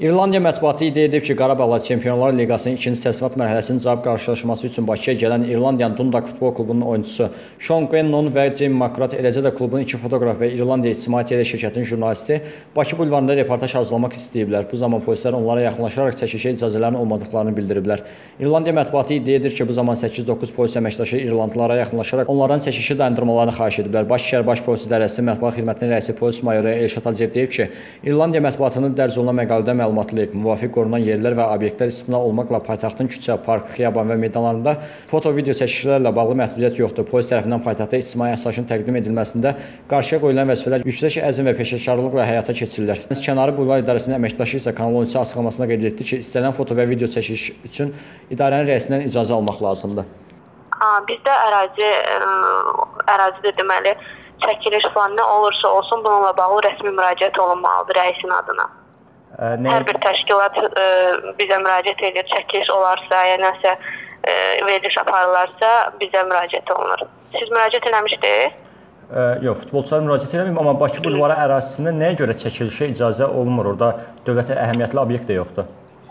İrlandiya mətbuatı iddia edib ki, Qarabağla Çempionlar Liqasının ikinci təsnifat mərhələsinin cavab qarşılaşması üçün Bakıya gələn İrlandiyanın Dundalk futbol klubunun oyunçusu Sean Quinlan və Jim McGrath, eləcə də klubun iki fotoqraf və İrlandiya İctimai TV şirkətinin jurnalisti Bakı bulvarında reportaj hazırlamaq istəyiblər. Bu zaman polislər onlara yaxınlaşaraq çəkilişə icazələrinin olmadıqlarını bildiriblər. İrlandiya mətbuatı iddia edir ki, bu zaman 8-9 polis əməkdaşı İrlandlılara yaxınlaşaraq onlardan çəkilişi dayandırmalarını xahiş ediblər. Bakı şəhər Baş Polis İdarəsinin mətbuat xidmətinin rəisi polis mayoru Elşad Hacıyev deyib ki, İrlandiya mətbuatının dərc olunan məqalədə məlumatlayıb. Müvafiq qorunan yerlər və obyektlər istisna olmaqla paytaxtın küçə, park, xiyaban və meydanlarında foto-video çəkilişlərlə bağlı məhdudiyyət yoxdur. Polis tərəfindən paytaxtda ictimai əsasın təqdim edilməsində qarşıya qoyulan vəzifələr yüksək əzm və peşəkarlıqla həyata keçirilir. Kənarı bulvar idarəsinin əməkdaşı isə Kanal 13 açıqlamasında qeyd etdi ki, istənilən foto və video çəkiliş üçün idarənin rəisindən icazə almaq lazımdır. Bizdə ərazidə deməli çəkiliş falan nə olursa olsun bununla bağlı rəsmi müraciət olunmalıdır rəisin adına. Hər bir təşkilat bizə müraciət edir, çəkiliş olarsa, ya nəsə veriliş aparılarsa bizə müraciət olunur. Siz müraciət eləmişdiniz? Yox, futbolçular müraciət eləməyim, amma Bakı bulvarı ərazisində nəyə görə çəkilişə icazə olunmur? Orada dövlətə əhəmiyyətli obyekt də yoxdur.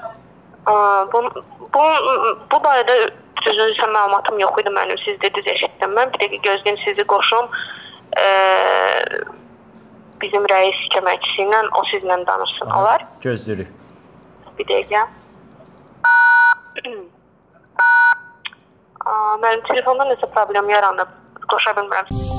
Bu barədə düzünüzsə məlumatım yox idi mənim, siz dediniz, eşitdim mən. Bir dəqiqə gözləyin, sizi qoşum. Bizim rəis köməkçisi ilə, o sizlə danışsın, olar? Gözləyirik. Bir dəqiqə. Mənim telefonda nəsə problem yaranıb, qoşa bilmirəm.